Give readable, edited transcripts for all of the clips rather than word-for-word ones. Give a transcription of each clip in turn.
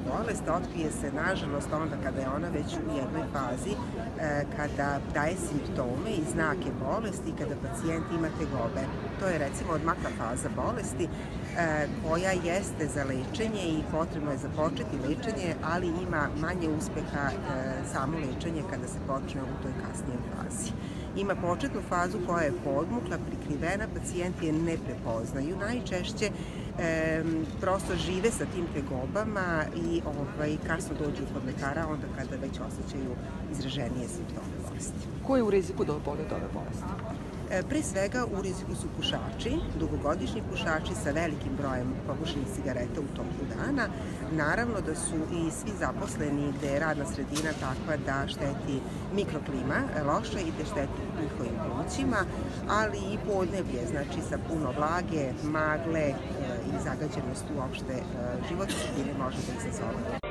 bolest otkrije se nažalost onda kada je ona već u jednoj fazi, kada daje simptome i znake bolesti, kada pacijent ima tegobe. To je recimo odmakla faza bolesti koja jeste za lečenje i potrebno je započeti lečenje, ali ima manje uspeha samo lečenje kada se počne u toj kasnijoj fazi. Ima početnu fazu koja je podmukla, prikrivena, pacijenti je ne prepoznaju. Najčešće prosto žive sa tim tegobama i kasno dođu kod lekara onda kada već osjećaju izraženije simptome bolesti. Ko je u riziku da oboli od ove bolesti? Pre svega u riziku su pušači, dugogodišnji pušači sa velikim brojem popušenih cigareta u toku dana. Naravno da su i svi zaposleni gde je radna sredina takva da šteti mikroklima loša i da šteti njihovim plućima, ali i podneblje, znači sa puno vlage, magle i zagađenost uopšte životne sredine može da izazove.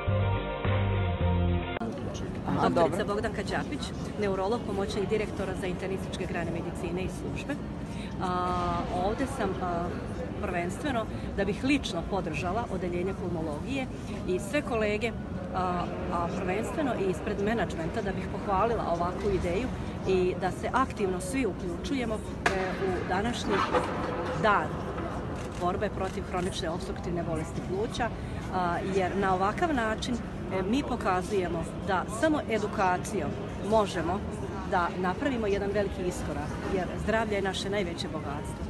Doktorica Bogdanka Đapić, neurolog, pomoćnik direktora za internističke grane medicine i službe. Ovde sam prvenstveno da bih lično podržala odeljenje pulmologije i sve kolege, a prvenstveno i ispred menadžmenta da bih pohvalila ovakvu ideju i da se aktivno svi uključujemo u današnji dan borbe protiv hronične opstruktivne bolesti pluća, jer na ovakav način mi pokazujemo da samo edukacijom možemo da napravimo jedan veliki iskorak, jer zdravlje je naše najveće bogatstvo.